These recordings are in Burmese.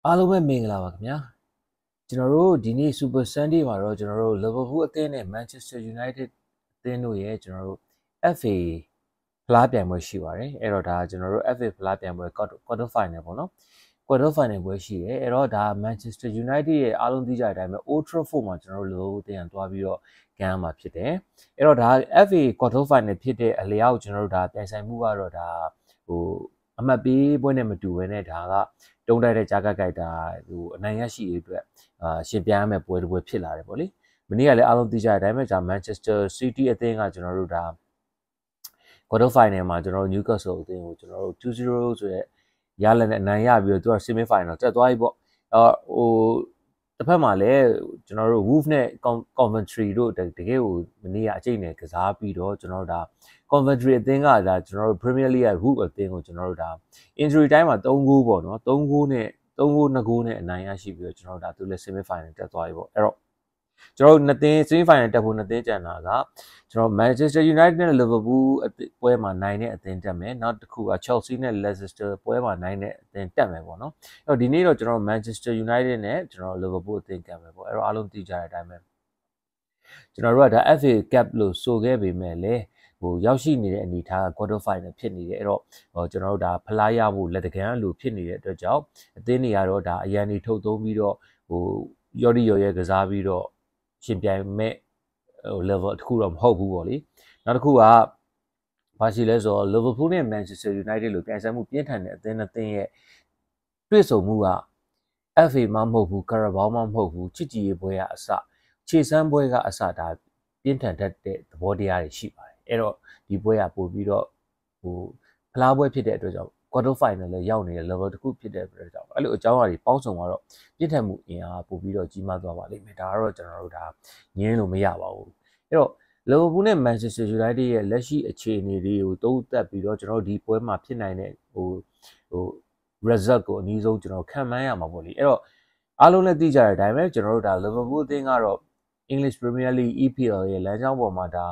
အားလုံးပဲမင်္ဂလာပါခင်ဗျာကျွန်တော်တို့ဒီနေ့ Super Sunday မှာတော့ကျွန်တော်တို့ Liverpool အသင်းနဲ့ Manchester United အသင်းတို့ရဲ့ကျွန်တော်တို့ FA ဖလားပြိုင်ပွဲရှိပါတယ်အဲ့တော့ဒါကျွန်တော်တို့ FA ဖလားပြိုင်ပွဲ quarter final ပေါ့နော် quarter final ပွဲရှိတယ်အဲ့တော့ဒါ Manchester United ရဲ့အားလုံးသိကြတဲ့အတိုင်းပဲ Old Trafford မှာကျွန်တော်တို့ Liverpool အသင်းကတွားပြီးတော့ကမ်းမှာဖြစ်တယ်အဲ့တော့ဒါ FA quarter final ဖြစ်တဲ့အလျောက်ကျွန်တော်တို့ဒါပြိုင်ဆိုင်မှုကတော့ဒါအမှတ်ပေးပွဲနဲ့မတူဘဲနဲ့ဒါကတုံးတိုက်တဲ့ကြားကကြိုက်တာအနိုင်ရရှိရေးအတွက်ရှင်ပြိုင်ရမယ့်ပွဲတစ်ပွဲဖြစ်လာတယ်ပေါ့လေမနေ့ကလည်းအားလုံးသိကြတဲ့အတိုင်းပဲဒါ Manchester City အသင်းကကျွန်တော်တို့ဒါ quarter final မှာကျွန်တော်တို့ Newcastle အသင်းကိုကျွန်တော်တို့ 2-0 ဆိုတဲ့ရလဒ်နဲ့အနိုင်ရပြီးတော့သူက semi final တက်သွားပြီပေါ့တစ်ဖက်မှာလည်းကျွန်တော်တို့ Wolves နဲ့ Coventry တို့တကယ်ကိုမနေ့ကအကျိတ်နဲ့ကစားပြီးတော့ကျွန်တော်တို့ဒါ Coventry အသင်းကဒါကျွန်တော်တို့ Premier League ရဲ့ Wolves အသင်းကိုကျွန်တော်တို့ဒါ injury time မှာ3ဂိုးပေါ့နော်3ဂိုးနဲ့2ဂိုးနဲ့အနိုင်ရရှိပြီးတော့ကျွန်တော်တို့ဒါသူလည်း semi final တက်သွားပြီပေါ့အဲ့တော့ကျွန်တော်တို့နှစ်သင်း semi final တက်ဖို့နှစ်သင်းကျန်တာကကျွန်တော် Manchester United နဲ့ Liverpool ပွဲမှာနိုင်တဲ့အသင်းတက်မယ်နောက်တစ်ခုက Chelsea နဲ့ Leicester ပွဲမှာနိုင်တဲ့အသင်းတက်မယ်ပေါ့နော်အဲ့တော့ဒီနေ့တော့ကျွန်တော် Manchester United နဲ့ကျွန်တော် Liverpool အသင်းကမ်းမယ်ပေါ့အဲ့တော့အားလုံးသိကြတဲ့အတိုင်းပဲကျွန်တော်တို့ကဒါ FA Cup လို့ဆိုခဲ့ပေမဲ့လည်းရောက်ရှိနေတဲ့အနေအထားက quarter final ဖြစ်နေတယ်အဲ့တော့ကျွန်တော်တို့ဒါဖလားရဖို့လက်တကမ်းလို့ဖြစ်နေတဲ့အတွက်ကြောင့်အသင်းတွေကတော့ဒါအရန်တွေထုတ်သုံးပြီးတော့ရော်ဒီရော်ရဲကစားပြီးတော့ရှင်ပြိုင်မဲ့level တစ်ခုတော့မဟုတ်ဘူးပေါ့လေနောက်တစ်ခုကဘာရှိလဲဆိုတော့ Liverpool နဲ့ Manchester United လို့ပြိုင်ဆိုင်မှုပြင်းထန်တဲ့အသင်းနှစ်သင်းရဲ့တွေ့ဆုံမှုက FA မှမဟုတ်ဘူး Carabao မှမဟုတ်ဘူးချစ်ကြည်ရေးပွဲကအစခြေစမ်းပွဲကအစဒါပြင်းထန်တတ်တဲ့သဘောတရားတွေရှိပါတယ်အဲ့တော့ဒီပွဲကပို့ပြီးတော့ဖလားပွဲဖြစ်တဲ့အတွက်ကြောင့် quarter final လည်းရောက်နေတဲ့ level တစ်ခုဖြစ်တဲ့အတွက်ကြောင့်အဲ့လိုအကြောင်းအရာတွေပေါင်းစုံတော့ပြင်းထန်မှုအင်အားပို့ပြီးတော့ကြီးမားသွားပါလိမ့်မယ်ဒါကတော့ကျွန်တော်တို့ဒါငင်းလို့မရပါဘူးအဲ့တော့ Liverpool နဲ့ Manchester United ရဲ့လက်ရှိအခြေအနေတွေကိုသုံးသပ်ပြီးတော့ကျွန်တော်တို့ဒီပွဲမှာဖြစ်နိုင်တဲ့result ကိုအနည်းဆုံးကျွန်တော်ခံမှန်းရမှာပေါ့လေအဲ့တော့အားလုံးလည်းသိကြတဲ့အတိုင်းပဲကျွန်တော်တို့ဒါ Liverpool အသင်းကတော့ English Premier League EPL ရဲ့လမ်းကြောင်းပေါ်မှာဒါ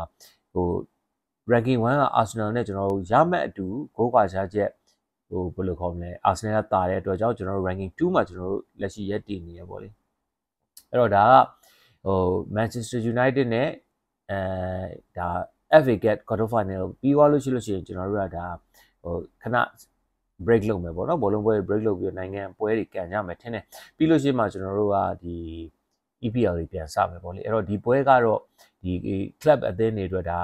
ranking 1က Arsenal နဲ့ကျွန်တော်တို့ရမဲ့အတူဂိုးကွာခြားချက်ဘယ်လိုခေါ်မလဲ Arsenal ကတာတဲ့အတွက်ကြောင့်ကျွန်တော်တို့ ranking 2မှာကျွန်တော်တို့လက်ရှိရက်တည်နေရပေါ့လေအဲ့တော့ဒါကManchester United နဲ့ဒါ FA Cup quarter final ပြီးသွားလို့ရှိရင်ကျွန်တော်တို့ကဒါခဏ break လုပ်မယ်ပေါ့နော်ဘောလုံးပွဲ break လုပ်ပြီးနိုင်ငံပွဲတွေကန်ကြမယ်ထင်တယ်ပြီးလို့ရှိမှကျွန်တော်တို့ကဒီ EPL တွေပြန်စမယ်ပေါ့လေအဲ့တော့ဒီပွဲကတော့ဒီ club အသင်းတွေအတွက်ဒါ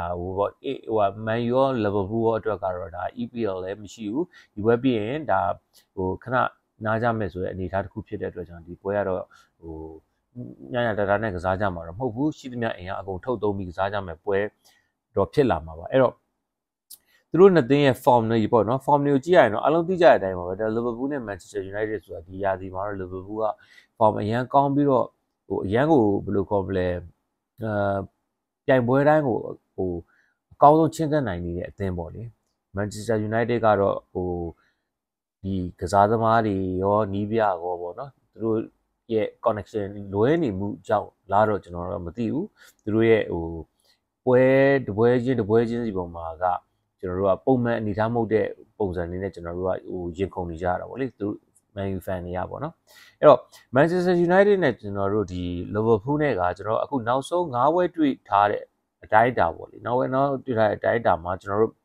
Man U ရော Liverpool ရောအတွက်ကတော့ဒါ EPL လည်းမရှိဘူးဒီပွဲပြီးရင်ဒါခဏနားကြမယ်ဆိုတဲ့အနေအထားတစ်ခုဖြစ်တဲ့အတွက်ကြောင့်ဒီပွဲကတော့ညတာနဲ့ကစားကြမှာတော့မဟုတ်ဘူးရှိသမျှအင်အားအကုန်ထုတ်သုံးပြီးကစားကြမယ်ပွဲတော့ဖြစ်လာမှာပါအဲ့တော့သူတို့နှစ်သင်းရဲ့ form တွေပေါ့နော် form တွေကိုကြည့်ရရင်တော့အလုံးသိကြတဲ့အတိုင်းပါပဲဒါ Liverpool နဲ့ Manchester United ဆိုတာဒီရာသီမှာတော့ Liverpool က form အရန်ကောင်းပြီးတော့အရန်ကိုဘယ်လိုခေါ်မလဲပြိုင်ပွဲတိုင်းကိုအကောင်းဆုံးချင်းကပ်နိုင်နေတဲ့အသင်းပေါ့လေ Manchester United ကတော့ဒီကစားသမားတွေရောနီးပြရောပေါ့နော်သူတို့ရဲ့ connection လွဲနေမှုကြောင့်လာတော့ကျွန်တော်တော့မသိဘူးသူတို့ရဲ့ပွဲတပွဲချင်းစီပုံမှာကကျွန်တော်တို့ကပုံမှန်အနေထားမဟုတ်တဲ့ပုံစံလေးနဲ့ကျွန်တော်တို့ကရင်ခုန်နေကြတာပေါ့လေသူ Man U fan တွေကပေါ့နော်အဲ့တော့ Manchester United နဲ့ကျွန်တော်တို့ဒီ Liverpool နဲ့ကကျွန်တော်အခုနောက်ဆုံး9ပွဲတွေ့ထားတဲ့အတိုင်းအတာပေါ့လေနောက်တွေ့ထားတဲ့အတိုင်းအတာမှာကျွန်တော်တို့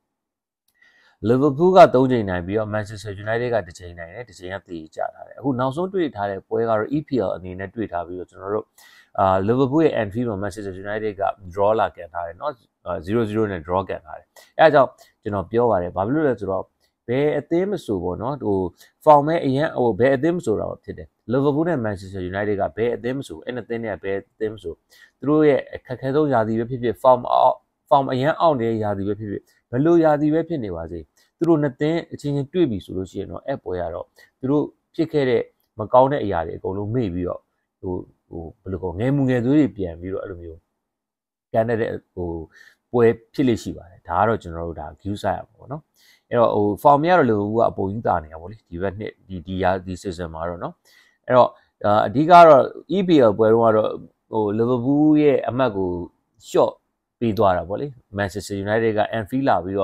Liverpool က3ချိန်နိုင်ပြီးတော့ Manchester United က1ချိန်နိုင်တယ်1ချိန်ကသေချထားတယ်အခုနောက်ဆုံးတွေ့ထားတဲ့ပွဲကတော့ EPL အနေနဲ့တွေ့ထားပြီးတော့ကျွန်တော်တို့Liverpool ရဲ့ Anfield မှာ Manchester United က draw လာကန်ထားတယ်เนาะ0-0နဲ့ draw ကန်ထားတယ်အဲအကြောင်းကျွန်တော်ပြောပါတယ်ဘာဖြစ်လို့လဲဆိုတော့ဘယ်အသင်းမဆိုပေါ့เนาะform မဲ့အရင်ဘယ်အသင်းမဆိုတော့ဖြစ်တယ် Liverpool နဲ့ Manchester United ကဘယ်အသင်းမဆိုအဲ့နှစ်သင်းတွေကဘယ်အသင်းမဆိုသူတို့ရဲ့အခက်အခဲဆုံးရာသီပဲဖြစ်ဖြစ် form အရင်အောက်နေတဲ့ရာသီပဲဖြစ်ဖြစ်ဘယ်လိုရာသီပဲဖြစ်နေပါစေသူတို့နှစ်သင်းအချင်းချင်းတွေ့ပြီဆိုလို့ရှိရင်တော့အဲ့ပွဲရတော့သူတို့ဖြစ်ခဲ့တဲ့မကောင်းတဲ့အရာတွေအကုန်လုံးမေ့ပြီးတော့ဘယ်လိုခေါ်ငယ်မှုငယ်သွေးတွေပြန်ပြီးတော့အဲ့လိုမျိုးကန်တဲ့ပွဲဖြစ်လိမ့်ရှိပါတယ်ဒါကတော့ကျွန်တော်တို့ဒါ view side ရပါပေါ့နော်အဲ့တော့form ရတော့လူကအပေါ်ကြီးတာနေတာဗောလေဒီဘက်နှစ်ဒီ season မှာတော့เนาะအဲ့တော့အဓိကတော့ EPL ပွဲတော့ကတော့Liverpool ရဲ့အမှတ်ကို short ပေးသွားတာဗောလေ Manchester United က Anfield လာပြီးတော့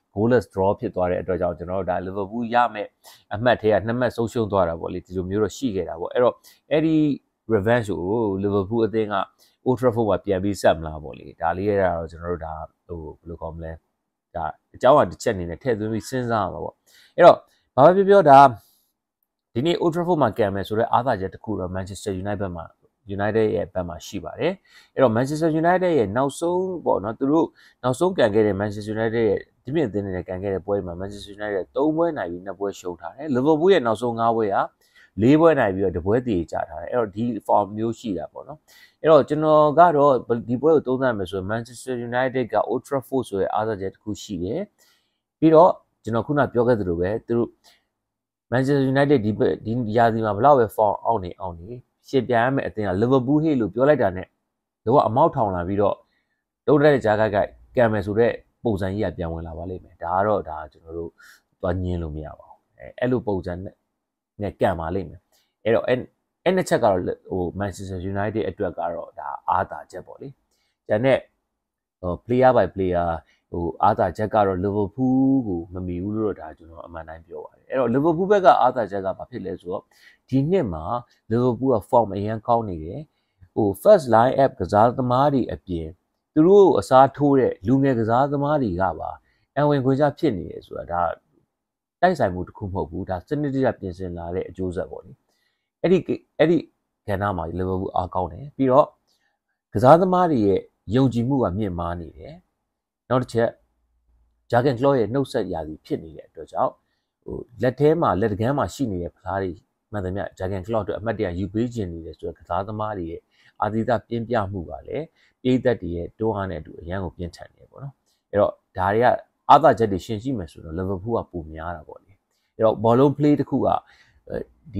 goalless draw ဖြစ်သွားတဲ့အတွက်ကြောင့်ကျွန်တော်တို့ဒါ Liverpool ရမယ်အမှတ်ထဲက2မှတ်ဆုံးရှုံးသွားတာပေါ့လေဒီလိုမျိုးတော့ရှိခဲ့တာပေါ့အဲ့တော့အဲ့ဒီ revenge ကို Liverpool အသင်းက Old Trafford မှာပြန်ပြီးဆက်မလားပေါ့လေဒါလေးရတာတော့ကျွန်တော်တို့ဒါဟိုဘယ်လိုခေါ်မလဲဒါအကြောင်းအတစ်ချက်အနေနဲ့ထည့်သွင်းပြီးစဉ်းစားရမှာပေါ့အဲ့တော့ဘာပဲပြောဒါဒီနေ့ Old Trafford မှာကံမယ်ဆိုတော့အားသာချက်တစ်ခုတော့ Manchester United ဘက်မှာ United ရဲ့ဘက်မှာရှိပါတယ်အဲ့တော့ Manchester United ရဲ့နောက်ဆုံးပေါ့နော်သူတို့နောက်ဆုံးကန်ခဲ့တဲ့ Manchester United ရဲ့ဒီပြင်အသင်းတွေကန်ခဲ့တဲ့ပွဲမှာ Manchester United 3ပွဲနိုင်ပြီး2ပွဲရှုံးထားတယ် Liverpool ရဲ့နောက်ဆုံး5ပွဲက4ပွဲနိုင်ပြီးတော့တပွဲတည်ကြထားတယ်အဲ့တော့ဒီ form မျိုးရှိတာပေါ့နော်အဲ့တော့ကျွန်တော်ကတော့ဒီပွဲကိုသုံးသပ်မယ်ဆိုရင် Manchester United က Old Trafford ဆိုတဲ့အားသာချက်တစ်ခုရှိတယ်ပြီးတော့ကျွန်တော်ခုနပြောခဲ့သလိုပဲသူတို့ Manchester United ဒီရာသီမှာဘလောက်ပဲ form အောက်နေရှင်းပြရမယ်အသင်းက Liverpool ဟေ့လို့ပြောလိုက်တာနဲ့တော့အမောက်ထောင်လာပြီးတော့တုံးတဲ့ကြားကကံမယ်ဆိုတဲ့ပုံစံကြီးကပြန်ဝင်လာပါလိမ့်မယ်ဒါကတော့ဒါကျွန်တော်တို့သွားညင်းလို့မရပါဘူးအဲ့လိုပုံစံနဲ့ကံပါလိမ့်မယ်အဲ့တော့အဲ့နှစ်ချက်ကတော့ဟို Manchester United အတွက်ကတော့ဒါအားသာချက်ပေါ့လေကျန်တဲ့ဟို player by player ဟိုအားသာချက်ကတော့ Liverpool ကိုမမီဘူးလို့တော့ဒါကျွန်တော်အမှန်တိုင်းပြောပါတယ်အဲ့တော့ Liverpool ဘက်ကအားသာချက်ကဘာဖြစ်လဲဆိုတော့ဒီနှစ်မှာ Liverpool က form အရင်ကောင်းနေတယ်ဟို first line up ကစားသမားတွေအပြင်သူတို့အစားထိုးတဲ့လူငယ်ကစားသမားတွေကပါအဝင်ခွင့်ချဖြစ်နေတယ်ဆိုတာဒါတိုက်ဆိုင်မှုတစ်ခုမဟုတ်ဘူးဒါစနစ်တကျပြင်ဆင်လာတဲ့အကျိုးဆက်ပေါ့လေအဲ့ဒီကဏ္ဍမှာ Liverpool အားကောင်းတယ်ပြီးတော့ကစားသမားတွေရဲ့ယုံကြည်မှုကမြင့်မားနေတယ်နောက်တစ်ချက် Jurgen Klopp ရဲ့နှုတ်ဆက်ရာသီဖြစ်နေတဲ့အတွက်ကြောင့်ဟိုလက်ထဲမှာလက်တကမ်းမှာရှိနေတဲ့ဖလားတွေမှန်သမျှ Jurgen Klopp တို့အမှတ်တရယူပေးခြင်းနေတယ်ဆိုတော့ကစားသမားတွေရဲ့အာသီသပြင်းပြမှုကလည်းပြည်သက်တွေရဲ့တွန်းအားနဲ့အတူအရန်ကိုပြင်းထန်နေပေါ့နော်အဲ့တော့ဒါတွေကအားသာချက်တွေရှင်းရှိမယ်ဆိုတော့ Liverpool ကပိုများတာပေါ့လေအဲ့တော့ ball long play တစ်ခုကဒီ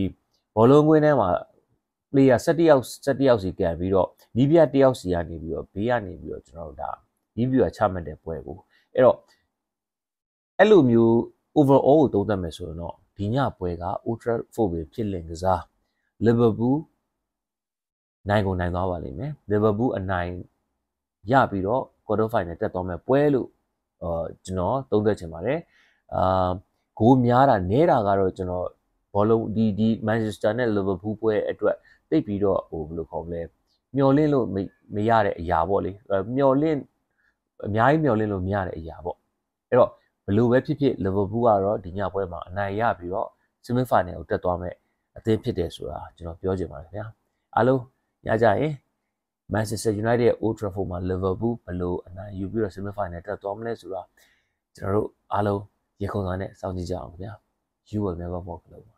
ball long ကွင်းထဲမှာ player 17ယောက်စီကန်ပြီးတော့နီးပြ1ယောက်စီကနေပြီးတော့ဘေးကနေပြီးတော့ကျွန်တော်တို့ဒါနီးပြချမှတ်တဲ့ပွဲကိုအဲ့တော့အဲ့လိုမျိုး overall ကိုသုံးသပ်မယ်ဆိုရင်တော့ဒီညပွဲက Old Trafford ပဲဖြစ်လင်ကစား Liverpool နိုင်ကုန်နိုင်သွားပါလိမ့်မယ် Liverpool အနိုင်ရပြီးတော့ quarter final တက်သွားမယ်ပွဲလို့ကျွန်တော်သုံးသပ်ချင်ပါတယ်ဂိုးများတာနဲတာကတော့ကျွန်တော်ဘောလုံးဒီ Manchester နဲ့ Liverpool ပွဲအတွက်တိတ်ပြီးတော့ဟိုဘယ်လိုခေါ်မလဲမျော်လင့်လို့မရတဲ့အရာပေါ့လေမျော်လင့်အများကြီးမျော်လင့်လို့မရတဲ့အရာပေါ့အဲ့တော့ဘယ်လိုပဲဖြစ်ဖြစ် Liverpool ကတော့ဒီညပွဲမှာအနိုင်ရပြီးတော့ semi final ကိုတက်သွားမယ်အသင်းဖြစ်တယ်ဆိုတာကျွန်တော်ပြောချင်ပါတယ်ခင်ဗျာအားလုံးညကြရင် Manchester United ရဲ့ Old Trafford မှာ Liverpool ဘယ်လိုအနိုင်ယူပြီးတော့ semi final တက်သွားမလဲဆိုတာကျွန်တော်တို့အားလုံးရေခုံစွာနဲ့စောင့်ကြည့်ကြအောင်ခင်ဗျာ You will never walk alone